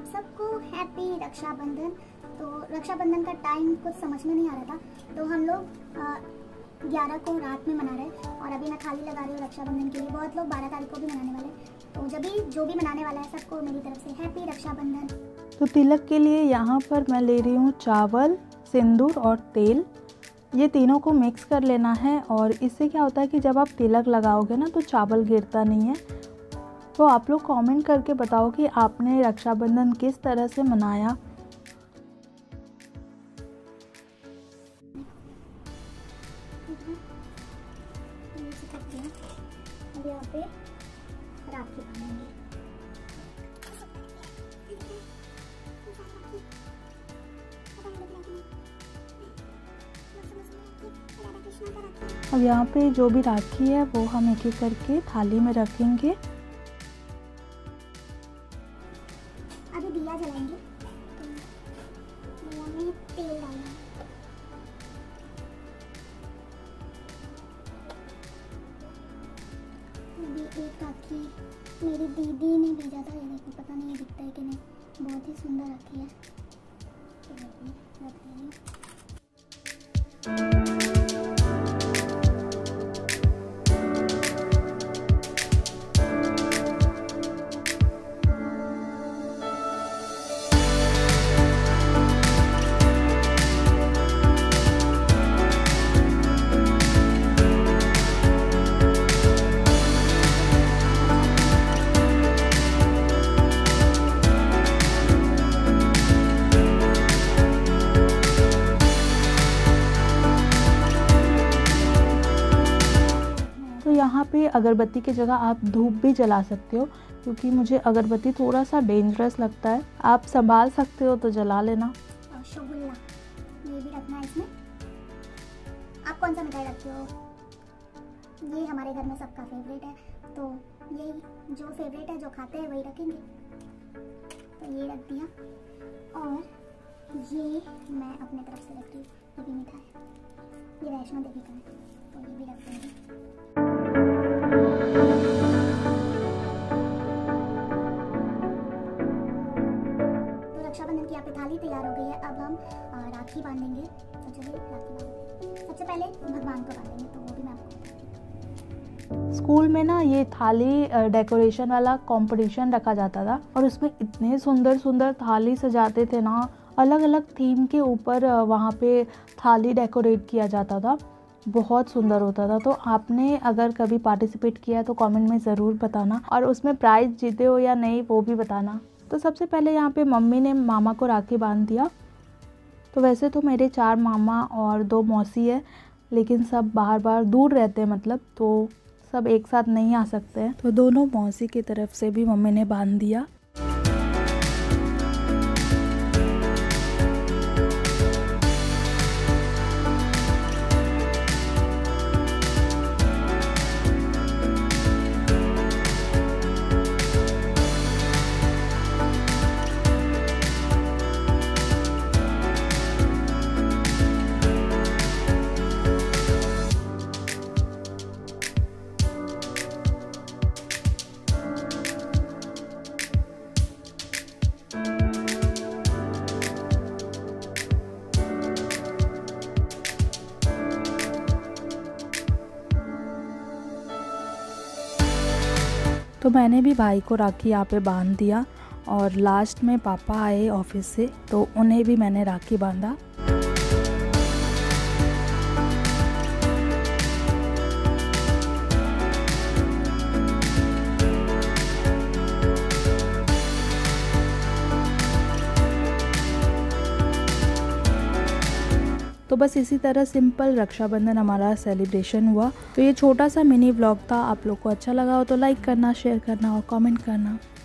सबको हैप्पी रक्षाबंधन। तो रक्षाबंधन का टाइम कुछ समझ में नहीं आ रहा था, तो हम लोग 11 को रात में मना रहे हैं और अभी मैं थाली लगा रही हूँ रक्षाबंधन के लिए। बहुत लोग 12 तारीख को भी मनाने वाले हैं, तो जो भी मनाने वाला है सबको मेरी तरफ से हैप्पी रक्षाबंधन। तो तिलक के लिए यहाँ पर मैं ले रही हूँ चावल, सिंदूर और तेल। ये तीनों को मिक्स कर लेना है और इससे क्या होता है कि जब आप तिलक लगाओगे ना तो चावल गिरता नहीं है। तो आप लोग कमेंट करके बताओ कि आपने रक्षाबंधन किस तरह से मनाया। अब यहाँ पे राखी बांधेंगे। अब यहाँ पे जो भी राखी है वो हम एक एक करके थाली में रखेंगे। अभी दिया जलाएंगे, तो दिया में तेल डालना है। अभी एक राखी मेरी दीदी ने भेजा था, ये देखो, पता नहीं दिखता है कि नहीं, बहुत ही सुंदर राखी है। तो रख देंगे। यहाँ पे अगरबत्ती की जगह आप धूप भी जला सकते हो, क्योंकि मुझे अगरबत्ती थोड़ा सा डेंजरस लगता है। आप संभाल सकते हो तो जला लेना। और शगुल्ला ये भी रखना है इसमें। आप कौन सा मिठाई रखते हो? ये हमारे घर में सबका फेवरेट है, तो यही जो फेवरेट है, जो खाते हैं वही रखेंगे। तो ये रख दिया और ये मैं अपने तरफ से रख रही हूँ। ये भी मिठाई, ये वैष्णो देवी का है, तो ये भी रख देंगे। तो रक्षाबंधन की यहाँ पे थाली तैयार हो गई है। अब हम राखी बांधेंगे। तो चलिए राखी बांधेंगे। सबसे पहले भगवान को बांधेंगे, तो वो भी मैं आपको बताती हूँ। स्कूल में ना ये थाली डेकोरेशन वाला कंपटीशन रखा जाता था और उसमें इतने सुंदर सुंदर थाली सजाते थे ना, अलग अलग थीम के ऊपर वहाँ पे थाली डेकोरेट किया जाता था। बहुत सुंदर होता था। तो आपने अगर कभी पार्टिसिपेट किया है तो कमेंट में ज़रूर बताना, और उसमें प्राइज़ जीते हो या नहीं वो भी बताना। तो सबसे पहले यहाँ पे मम्मी ने मामा को राखी बांध दिया। तो वैसे तो मेरे 4 मामा और 2 मौसी है, लेकिन सब बाहर दूर रहते हैं, मतलब तो सब एक साथ नहीं आ सकते हैं। तो दोनों मौसी की तरफ से भी मम्मी ने बांध दिया। तो मैंने भी भाई को राखी यहाँ पे बांध दिया और लास्ट में पापा आए ऑफिस से, तो उन्हें भी मैंने राखी बांधा। तो बस इसी तरह सिंपल रक्षाबंधन हमारा सेलिब्रेशन हुआ। तो ये छोटा सा मिनी व्लॉग था। आप लोग को अच्छा लगा हो तो लाइक करना, शेयर करना और कमेंट करना।